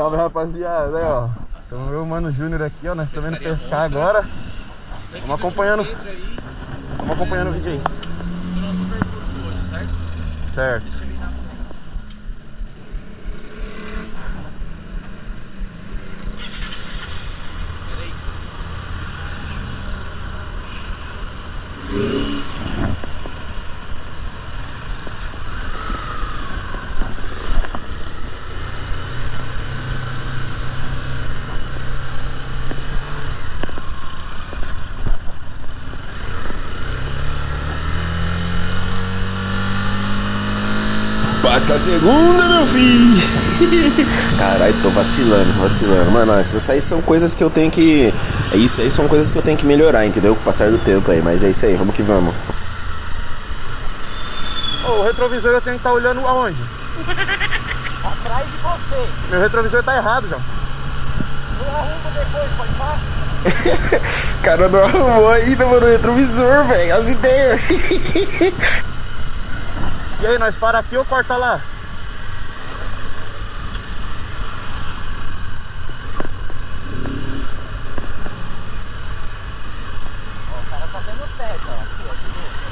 Salve, rapaziada, aí, ó. Então eu, Mano Júnior aqui, ó. Nós estamos indo pescar agora. Vamos acompanhando o vídeo aí. Do nosso percurso hoje, certo? Certo. Deixa eu vir na mão. Passa a segunda, meu filho. Caralho, tô vacilando. Mano, essas aí são coisas que eu tenho que... Isso aí são coisas que eu tenho que melhorar, entendeu? Com o passar do tempo aí. Mas é isso aí, vamos que vamos. Ô, o retrovisor eu tenho que estar olhando aonde? Atrás de você. Meu retrovisor tá errado, João. Eu arrumo depois, pode falar? Cara, não arrumou ainda, mano, o retrovisor, velho. As ideias. E aí, nós para aqui ou corta lá? Ó, o cara tá dando certo, ó. Aqui, ó.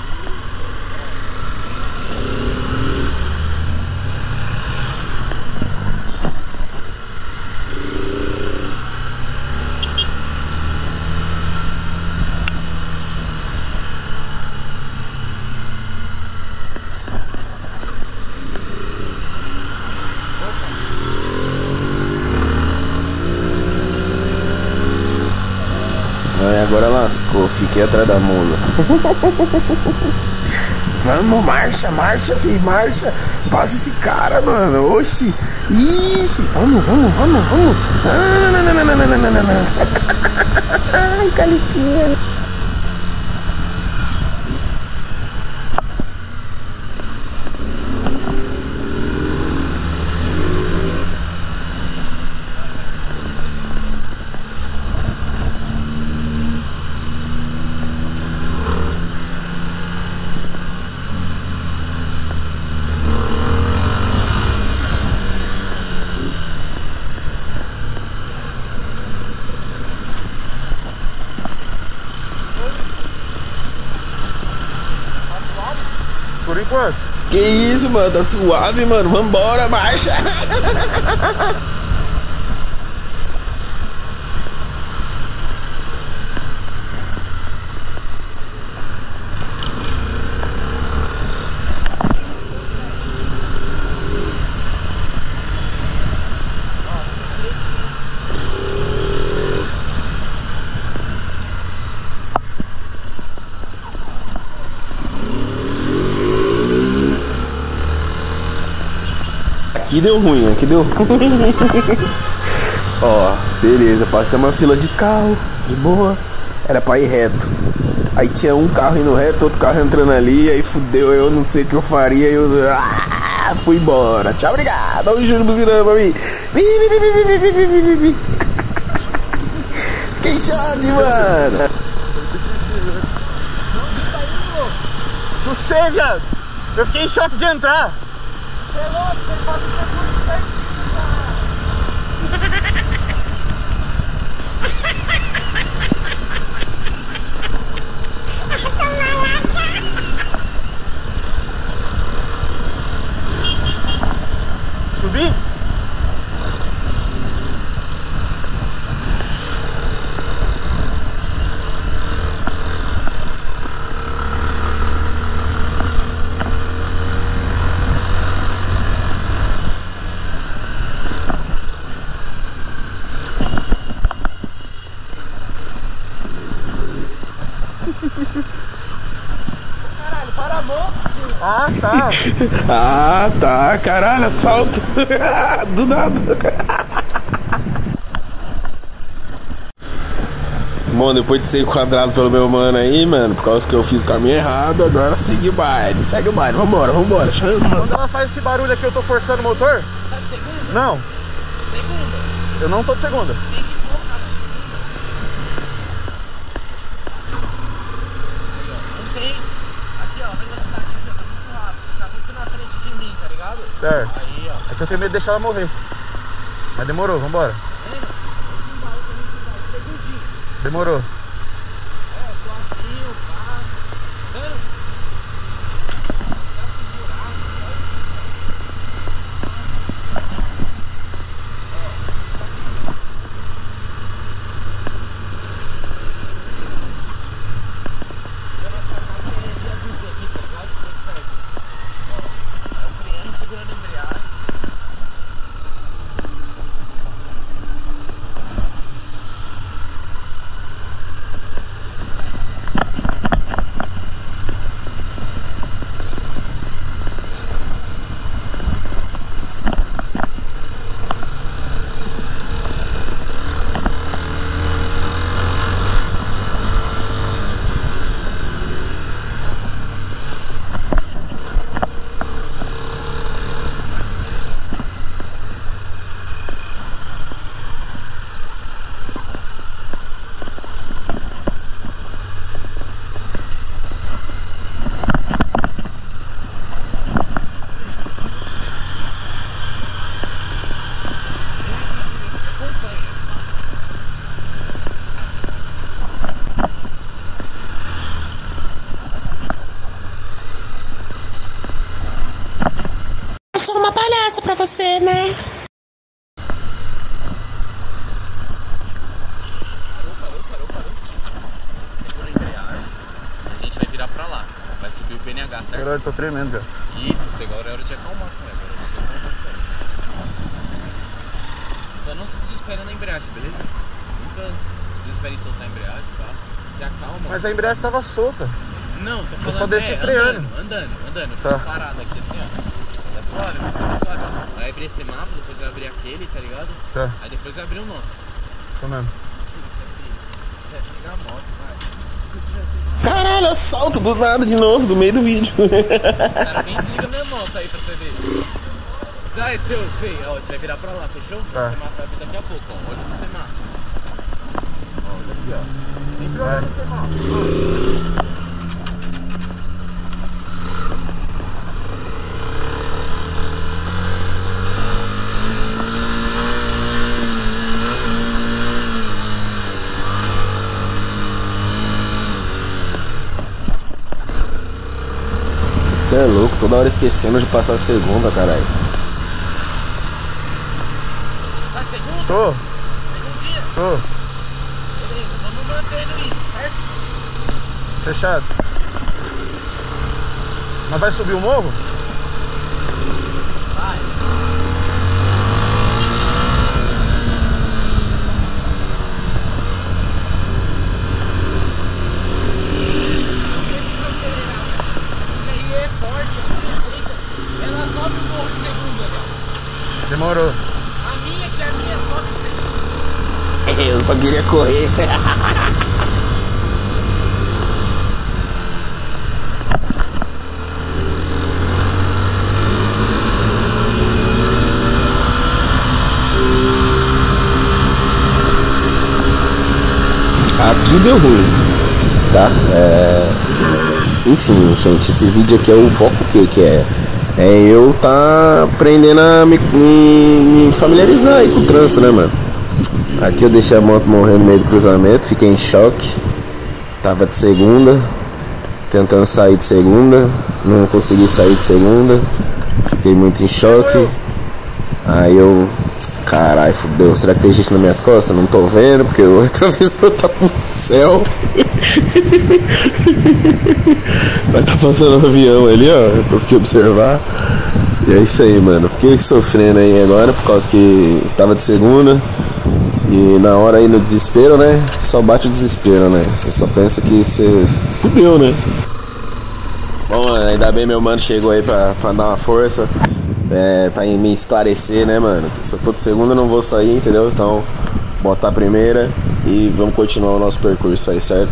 Ai, agora lascou, fiquei atrás da mula. Vamos, marcha, filho, marcha. Passa esse cara, mano. Oxi. Ixi, vamos. Ai, caliquinha. Por enquanto. Que isso, mano, tá suave, mano. Vambora, marcha. Aqui deu ruim. Ó, beleza, passamos uma fila de carro, de boa. Era pra ir reto. Aí tinha um carro indo reto, outro carro entrando ali. Aí fudeu, eu não sei o que eu faria. Fui embora. Tchau, obrigado. Olha o Júnior buzinando pra mim. Fiquei em choque, mano. Não sei, viado. Eu fiquei em choque de entrar. Você é louco, você faz o percurso certinho, cara. Subir? Caralho, para a mão. Ah, tá. Ah, tá, caralho, assalto. Do nada. Bom, depois de ser enquadrado pelo meu mano aí, mano, por causa que eu fiz o caminho errado, agora segue o baile, vambora, chama. Quando ela faz esse barulho aqui, eu tô forçando o motor? Tá de segunda? Não, Segunda. eu não tô de segunda. Tem que colocar na segunda. Não tem. Aqui, ó, a velocidade aqui, ó, tá muito rápido. Você tá muito na frente de mim, tá ligado? Certo. Aí, ó. É que eu tenho medo de deixar ela morrer. Mas demorou, vambora. Demorou. Eu sou uma palhaça pra você, né? Parou. Segura a embreagem. A gente vai virar pra lá. Vai subir o PNH, certo? Agora eu tô tremendo já. Isso, agora é hora de acalmar, cara. Só não se desespera na embreagem, beleza? Nunca desespere em soltar a embreagem, tá? Se acalma. Mas a embreagem tava solta. Não, tô falando. Eu só desci freando. Andando. Tá. Fica parado aqui assim, ó. Tá suave, vai ser mais suave. Vai abrir esse mapa, depois vai abrir aquele, tá ligado? Tá. Aí depois vai abrir o nosso. Isso mesmo. Pegar a moto, vai. Caralho, eu salto do nada de novo, do meio do vídeo. Os caras bem desligam minha moto aí pra você ver. Sai, seu feio. Ó, a gente vai virar pra lá, fechou? Tá. O semáforo vai abrir daqui a pouco, ó. Olha no semáforo. Ó, olha aqui, ó. Sempre olha no semáforo. Ó. Você é louco, toda hora esquecendo de passar a segunda, caralho. Tá de segundo? Tô, Segundinha? tô. Beleza, vamos mantendo isso, certo? Fechado. Mas vai subir o morro? Vai. Demorou. A minha sobe sem. Eu só queria correr. Aqui deu ruim, tá? Enfim, gente, esse vídeo aqui é o foco que é eu tá aprendendo a me familiarizar aí com o trânsito, né, mano? Aqui eu deixei a moto morrer no meio do cruzamento, fiquei em choque. Tava de segunda, tentando sair de segunda, não consegui sair de segunda, fiquei muito em choque. Aí eu, caralho, fudeu, será que tem gente nas minhas costas? Não tô vendo, porque o retrovisor tá no céu. Vai tá passando um avião ali, ó, eu consegui observar. E é isso aí, mano, fiquei sofrendo aí agora por causa que tava de segunda. E na hora aí no desespero, né, só bate o desespero, né, você só pensa que você fudeu, né. Bom, mano, ainda bem meu mano chegou aí pra dar uma força, pra me esclarecer, né, mano, se eu tô de segunda eu não vou sair, entendeu, então botar a primeira e vamos continuar o nosso percurso aí, certo?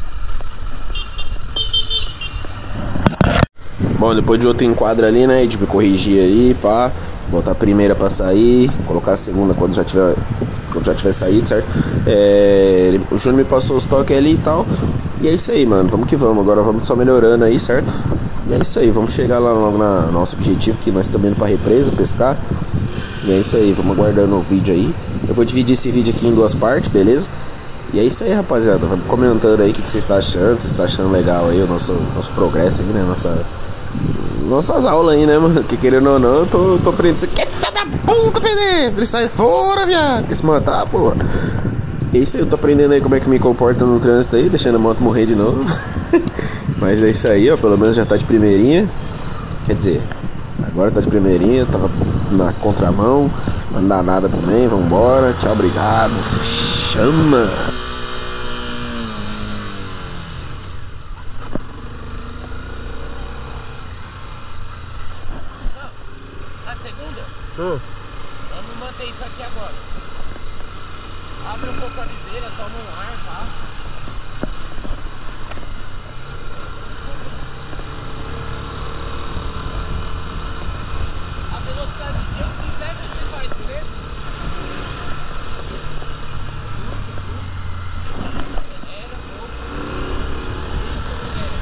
Bom, depois de outro enquadro ali, né, de me corrigir ali, pá, botar a primeira pra sair, colocar a segunda quando já tiver saído, certo? O Júnior me passou os toques ali e tal, e é isso aí, mano, vamos que vamos, agora vamos só melhorando aí, certo? E é isso aí, vamos chegar lá logo no nosso objetivo, que nós estamos indo pra represa, pescar. E é isso aí, vamos aguardando o vídeo aí. Eu vou dividir esse vídeo aqui em 2 partes, beleza? E é isso aí, rapaziada. Vai comentando aí o que você está achando. Se você está achando legal aí o nosso progresso aí, né? Nossas aulas aí, né, mano? Que querendo ou não, eu tô aprendendo. Você quer filha da puta, pedestre? Sai fora, viado. Quer se matar, pô? É isso aí, eu tô aprendendo aí como é que me comporta no trânsito aí, deixando a moto morrer de novo. Mas é isso aí, ó. Pelo menos já tá de primeirinha. Quer dizer, agora tá de primeirinha, tava na contramão. Não dá nada também, vambora. Tchau, obrigado. Chama! Tá de segunda? Tô. Vamos manter isso aqui agora. Abre um pouco a viseira, toma um ar, tá? A velocidade que eu quiser você faz, beleza? Acelera um pouco. Isso, acelera.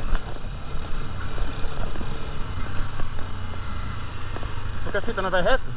Porque a fita não vai reto?